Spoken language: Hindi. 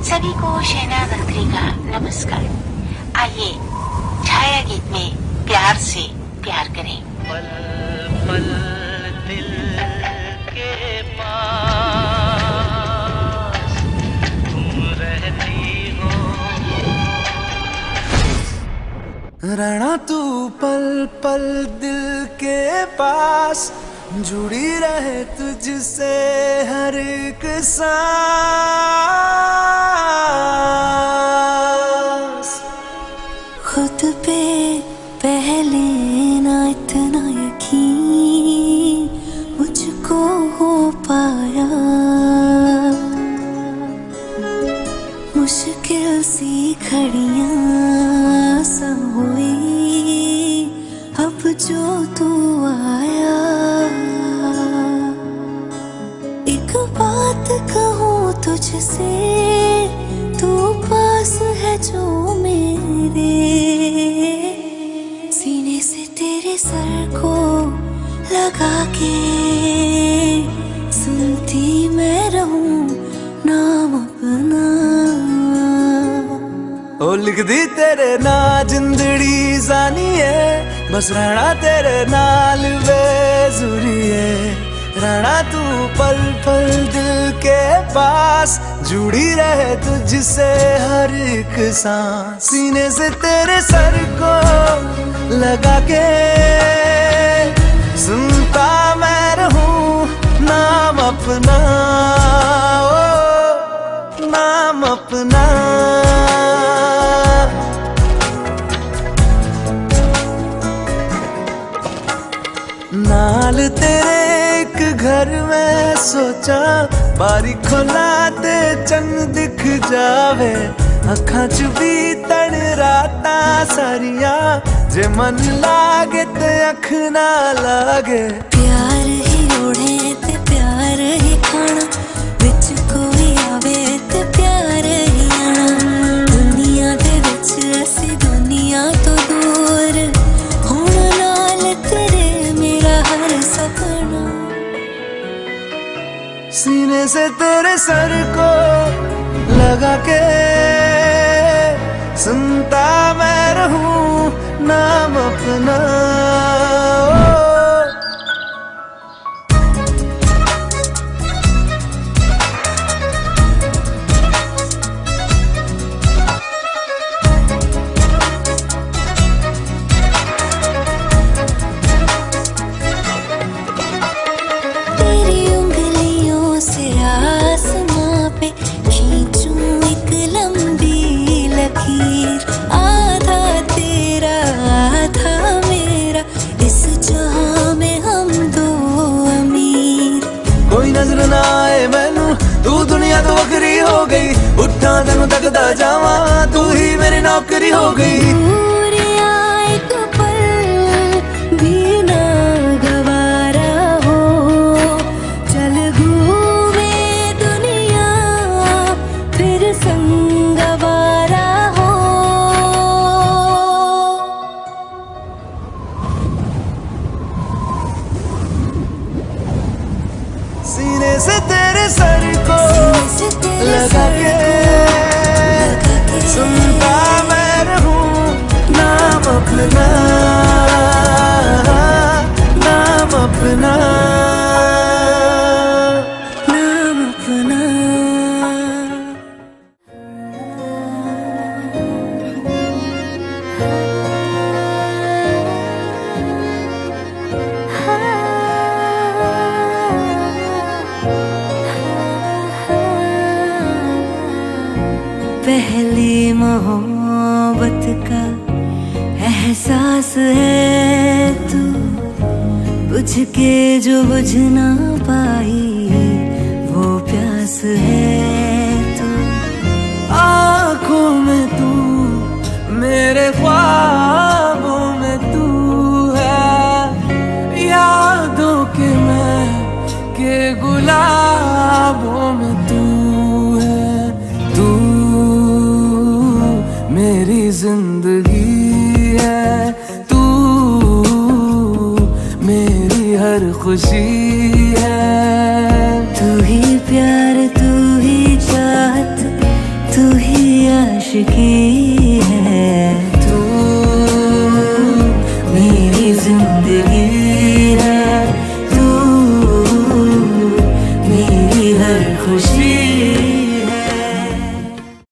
सभी को शहनाज अख्तरी का नमस्कार। आइए छाया गीत में प्यार से प्यार करें। पल पल दिल के पास तुम रहती हो, रहना तू पल पल दिल के पास, जुड़ी रहे तुझसे हर एक सांस। खुद पे पहले ना इतना यकीन मुझको हो पाया, मुश्किल सी घड़ियां सब हुई अब जो तू आया। एक बात कहूँ तुझसे, तू पास है जो मेरे, सीने से तेरे सर को लगा के सुनती मैं रहूं नाम अपना। ओ लिख दी तेरे ना जिंदड़ी जानी है, बस रहना तेरे नाल बेजुरी है। रहना तू पल पल दिल के पास, जुड़ी रहे तुझसे हर एक सांस। सीने से तेरे सर को लगा के सुनता मैं रहूं नाम अपना, ओ नाम अपना। नाल तेरे एक घर में सोचा, बारी खोला ते चंद दिख जावे, अखां च भी तन राता सारिया, जे मन लागे ते अख ना लागे। प्यार ही ओढ़े ते प्यार ही खाना, विच कोई आवे ते प्यार ही आना। दुनिया दे विच असी दुनिया तो दूर, हुण नाल तेरे मेरा हर सपना। सीने से तेरे सर को लगा के सुनता मैं रहूं नाम अपना। तेरी उंगलियों से आसमां पे खींचूं एक लंबी लकीर, आधा तेरा आधा मेरा, इस जहां में हम दो अमीर। कोई नजर ना आए मैनू, तू दुनिया तो वखरी हो गई, उठा तेनू तकदा जावा, तू ही मेरी नौकरी हो गई। दूरिया एक पल भी ना गवारा हो, चल घूमे दुनिया फिर संगवारा हो। सीने से तेरे सर को लगा के सुनता मैं रहूं नाम अपना, नाम अपना, नाम अपना। पहली मोहब्बत का एहसास है तू, बुझ के जो बुझ ना पाई वो प्यास है तू। आँखों में तू, मेरे ख्वाबों में तू है, यादों के मैं के गुलाबों में तू है। तू मेरी जिंदगी है, तू मेरी हर खुशी है। तू ही प्यार, तू ही चाहत, तू आशिकी है, तू मेरी जिंदगी है, तू मेरी हर खुशी